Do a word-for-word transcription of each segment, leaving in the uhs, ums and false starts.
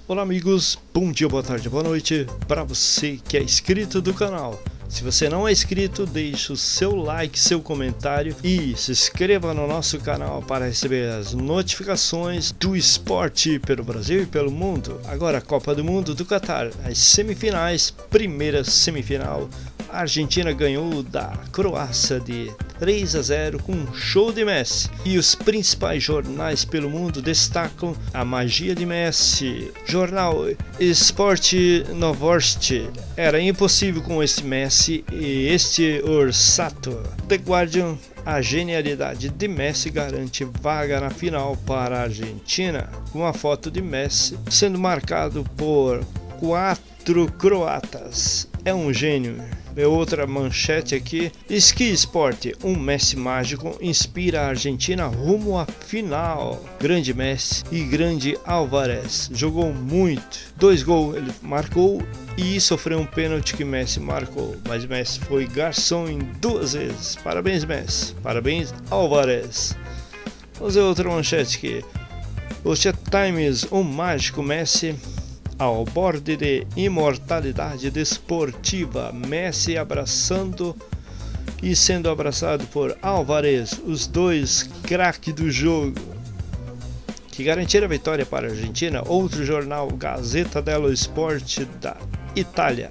Olá amigos, bom dia, boa tarde, boa noite para você que é inscrito do canal. Se você não é inscrito, deixe o seu like, seu comentário e se inscreva no nosso canal para receber as notificações do esporte pelo Brasil e pelo mundo. Agora a Copa do Mundo do Catar, as semifinais, primeira semifinal, a Argentina ganhou da Croácia de três a zero com um show de Messi. E os principais jornais pelo mundo destacam a magia de Messi. Jornal Sport Novosti: era impossível com este Messi e este Orsato. The Guardian: a genialidade de Messi garante vaga na final para a Argentina. Uma foto de Messi sendo marcado por quatro croatas. É um gênio. E outra manchete aqui: Ski Sport, um Messi mágico inspira a Argentina rumo à final. Grande Messi e grande Álvarez, jogou muito, dois gols ele marcou e sofreu um pênalti que Messi marcou, mas Messi foi garçom em duas vezes. Parabéns Messi, parabéns Álvarez. Vamos ver outra manchete aqui: o Times, um mágico Messi ao borde de imortalidade desportiva. Messi abraçando e sendo abraçado por Álvarez, os dois craques do jogo, que garantiram a vitória para a Argentina. Outro jornal, Gazzetta dello Sport da Itália: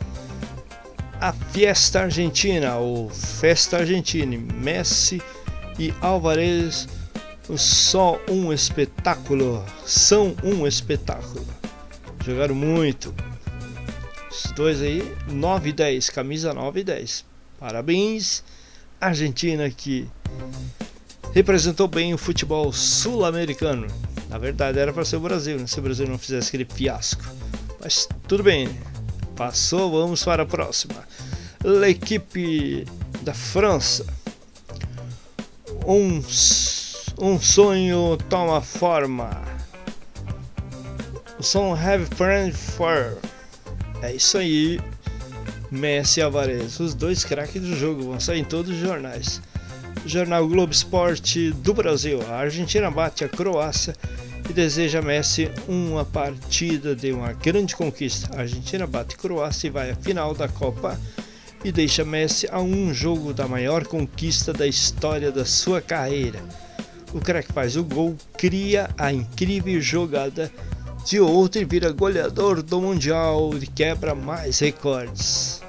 a Fiesta Argentina, ou Festa Argentina, Messi e Álvarez só um espetáculo, são um espetáculo. Jogaram muito. Os dois aí, nove e dez, camisa nove e dez. Parabéns, Argentina, que representou bem o futebol sul-americano. Na verdade era para ser o Brasil, né? Se o Brasil não fizesse aquele fiasco. Mas tudo bem, passou, vamos para a próxima. L'Equipe da França: um, um sonho toma forma. O som Have Friend For. É isso aí. Messi e Álvarez, os dois craques do jogo, vão sair em todos os jornais. Jornal Globo Esporte do Brasil: a Argentina bate a Croácia e deseja a Messi uma partida de uma grande conquista. A Argentina bate a Croácia e vai à final da Copa e deixa Messi a um jogo da maior conquista da história da sua carreira. O craque faz o gol, cria a incrível jogada de outro e vira goleador do Mundial e quebra mais recordes.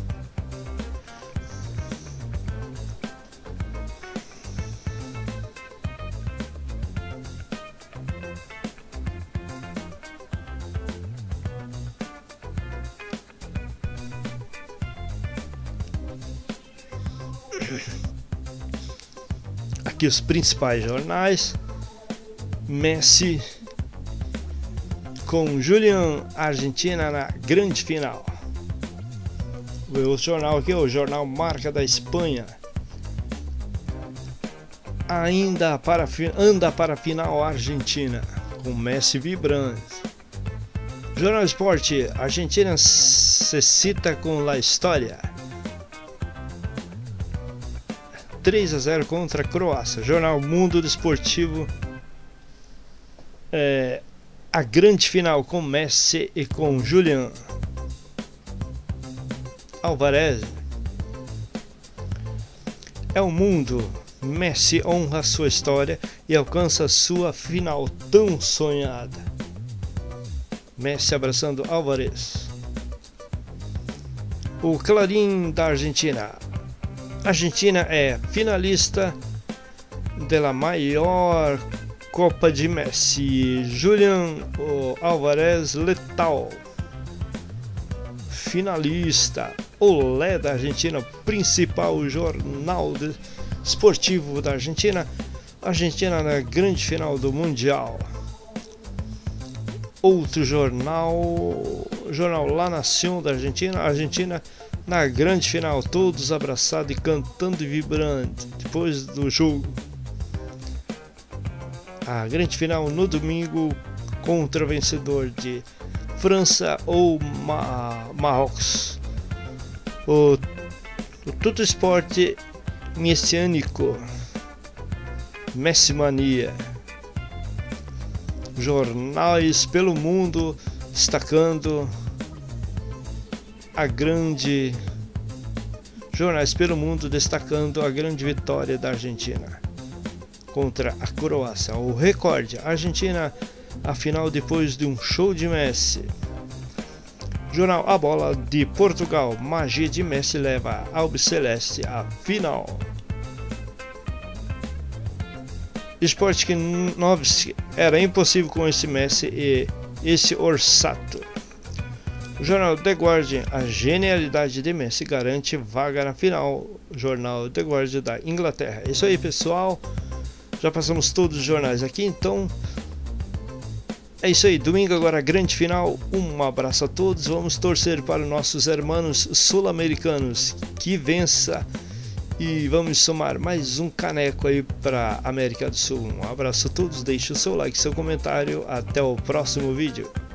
Aqui os principais jornais: Messi com Julian, Argentina na grande final. O jornal aqui, o jornal Marca da Espanha: ainda para anda para a final Argentina, com Messi vibrante. Jornal Esporte: Argentina se cita com la história, três a zero contra a Croácia. Jornal Mundo Desportivo: é, a grande final com Messi e com Julian Álvarez. É o mundo: Messi honra sua história e alcança sua final tão sonhada. Messi abraçando Álvarez. O Clarim da Argentina: Argentina é finalista da maior Copa de Messi. Julian Álvarez letal, finalista. Olé da Argentina, principal jornal esportivo da Argentina. Argentina na grande final do Mundial. Outro jornal, jornal La Nación da Argentina: Argentina na grande final, todos abraçados e cantando e vibrando depois do jogo. A grande final no domingo contra o vencedor de França ou Ma Marrocos. O, o Tudo Esporte Messiânico: Messi Mania. Jornais pelo mundo destacando a grande jornais pelo mundo destacando a grande vitória da Argentina contra a Croácia. O recorde: a Argentina a final depois de um show de Messi. Jornal A Bola de Portugal: magia de Messi leva a Albiceleste à final. Sporting Novski: era impossível com esse Messi e esse Orsato. O jornal The Guardian: a genialidade de Messi garante vaga na final. Jornal The Guardian da Inglaterra. É isso aí, pessoal, já passamos todos os jornais aqui, então é isso aí. Domingo agora, grande final. Um abraço a todos, vamos torcer para os nossos irmãos sul-americanos que vença e vamos somar mais um caneco aí para América do Sul. Um abraço a todos, deixe o seu like, seu comentário, até o próximo vídeo.